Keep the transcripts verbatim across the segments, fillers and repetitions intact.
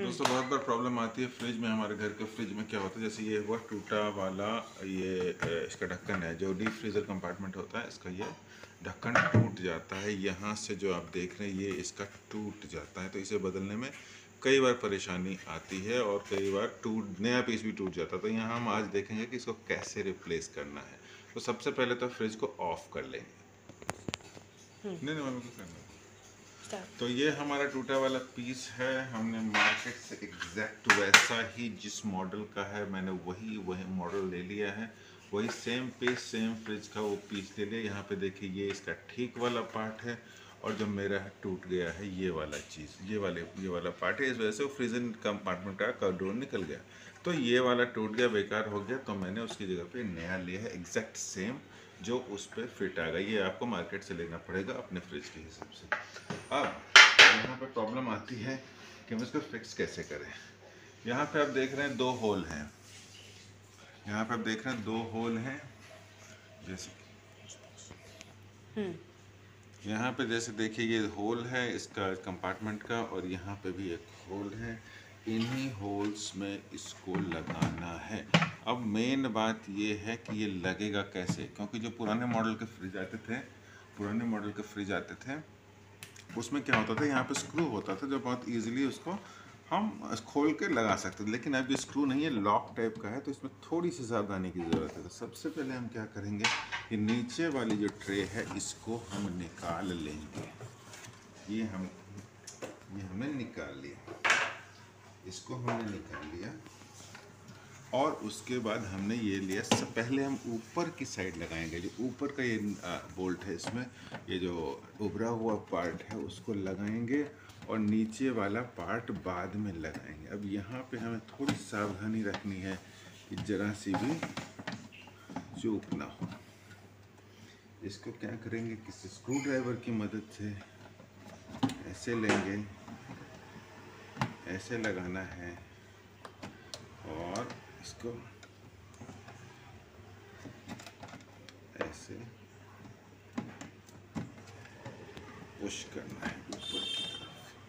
दोस्तों बहुत बार प्रॉब्लम आती है फ्रिज में। हमारे घर के फ्रिज में क्या होता है, जैसे ये हुआ टूटा वाला, ये इसका ढक्कन है, जो डीप फ्रीज़र कंपार्टमेंट होता है, इसका ये ढक्कन टूट जाता है। यहाँ से जो आप देख रहे हैं ये इसका टूट जाता है, तो इसे बदलने में कई बार परेशानी आती है और कई बार टूट नया पीस भी टूट जाता है। तो यहाँ हम आज देखेंगे कि इसको कैसे रिप्लेस करना है। तो सबसे पहले तो फ्रिज को ऑफ कर लेंगे। नहीं नहीं मम्मी को करना। तो ये हमारा टूटा वाला पीस है, हमने मार्केट से एग्जैक्ट वैसा ही जिस मॉडल का है मैंने वही वही मॉडल ले लिया है, वही सेम पीस सेम फ्रिज का वो पीस ले लिया। यहाँ पे देखिए ये इसका ठीक वाला पार्ट है और जो मेरा है टूट गया है ये वाला चीज़, ये वाले ये वाला पार्ट है। इस वजह से वो फ्रीजर कंपार्टमेंट का कवर निकल गया, तो ये वाला टूट गया, बेकार हो गया। तो मैंने उसकी जगह पे नया लिया है एग्जैक्ट सेम, जो उस पर फिट आ गया। ये आपको मार्केट से लेना पड़ेगा अपने फ्रिज के हिसाब से। अब यहाँ पे प्रॉब्लम आती है कि हम इसको फिक्स कैसे करें। यहाँ पे आप देख रहे हैं दो होल हैं, यहाँ पे आप देख रहे हैं दो होल हैं, जैसे यहाँ पे जैसे देखिए ये होल है इसका कंपार्टमेंट का, और यहाँ पे भी एक होल है। इन्हीं होल्स में इसको लगाना है। अब मेन बात ये है कि ये लगेगा कैसे, क्योंकि जो पुराने मॉडल के फ्रिज आते थे पुराने मॉडल के फ्रिज आते थे उसमें क्या होता था, यहाँ पे स्क्रू होता था जो बहुत इजीली उसको हम खोल के लगा सकते थे। लेकिन अब ये स्क्रू नहीं है, लॉक टाइप का है, तो इसमें थोड़ी सी सावधानी की ज़रूरत है। तो सबसे पहले हम क्या करेंगे कि नीचे वाली जो ट्रे है इसको हम निकाल लेंगे। ये हम ये हमने निकाल लिया, इसको हमने निकाल लिया, और उसके बाद हमने ये लिया। सब पहले हम ऊपर की साइड लगाएंगे, जो ऊपर का ये बोल्ट है, इसमें ये जो उभरा हुआ पार्ट है उसको लगाएंगे, और नीचे वाला पार्ट बाद में लगाएंगे। अब यहाँ पे हमें थोड़ी सावधानी रखनी है कि जरा सी भी चूक ना हो। इसको क्या करेंगे, किसी स्क्रू ड्राइवर की मदद से ऐसे लेंगे, ऐसे लगाना है, और इसको ऐसे पुश करना है ऊपर की तरफ।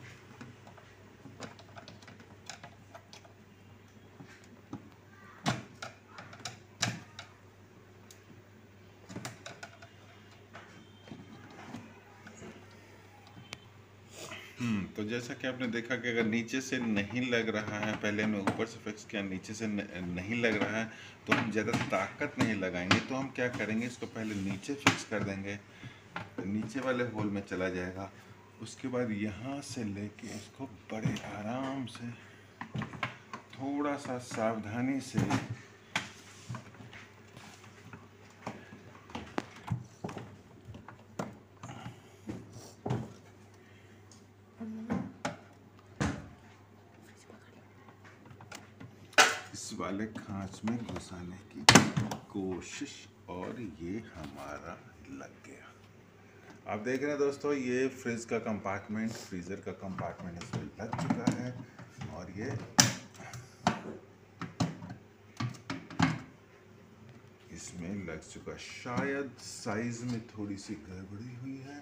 हम्म तो जैसा कि आपने देखा कि अगर नीचे से नहीं लग रहा है, पहले हमने ऊपर से फिक्स किया, नीचे से नहीं लग रहा है, तो हम ज़्यादा ताकत नहीं लगाएंगे। तो हम क्या करेंगे, इसको पहले नीचे फिक्स कर देंगे, तो नीचे वाले होल में चला जाएगा। उसके बाद यहाँ से लेके इसको बड़े आराम से, थोड़ा सा सावधानी से इस वाले खांच में घुसाने की कोशिश, और ये हमारा लग गया। आप देख रहे हैं दोस्तों, ये फ्रिज का कंपार्टमेंट फ्रीज़र का कंपार्टमेंट इसमें लग चुका है, और ये इसमें लग चुका। शायद साइज में थोड़ी सी गड़बड़ी हुई है।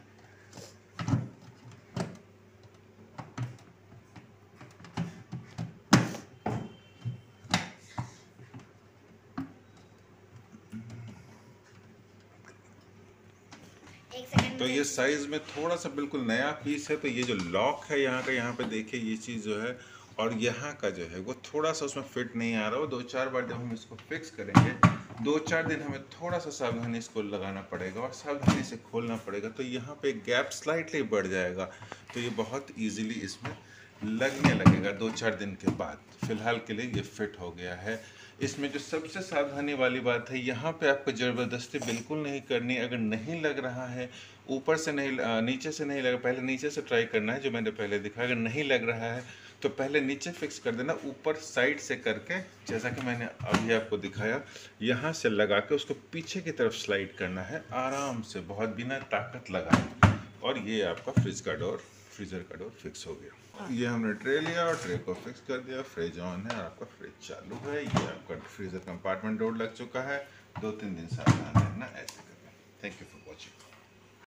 तो ये साइज में थोड़ा सा बिल्कुल नया पीस है, तो ये जो लॉक है यहाँ का, यहाँ पे देखिए ये चीज़ जो है, और यहाँ का जो है वो थोड़ा सा उसमें फिट नहीं आ रहा। वो दो चार बार जब हम इसको फिक्स करेंगे, दो चार दिन हमें थोड़ा सा सावधानी इसको लगाना पड़ेगा और सावधानी से खोलना पड़ेगा, तो यहाँ पे गैप स्लाइटली बढ़ जाएगा। तो ये बहुत ईजिली इसमें लगने लगेगा दो चार दिन के बाद। फ़िलहाल के लिए ये फिट हो गया है। इसमें जो सबसे सावधानी वाली बात है, यहाँ पे आपको ज़बरदस्ती बिल्कुल नहीं करनी। अगर नहीं लग रहा है, ऊपर से नहीं, नीचे से नहीं लगा, पहले नीचे से ट्राई करना है, जो मैंने पहले दिखाया। अगर नहीं लग रहा है तो पहले नीचे फिक्स कर देना, ऊपर साइड से करके, जैसा कि मैंने अभी आपको दिखाया, यहाँ से लगा के उसको पीछे की तरफ स्लाइड करना है आराम से, बहुत बिना ताकत लगाए, और ये आपका फ्रिज का डोर फ्रीज़र का डोर फिक्स हो गया। ये हमने ट्रे लिया और ट्रे को फिक्स कर दिया, फ्रिज ऑन है और आपका फ्रिज चालू है। ये आपका फ्रीज़र कंपार्टमेंट डोर लग चुका है। दो तीन दिन सावधान रहना ऐसे करना। Thank you for watching.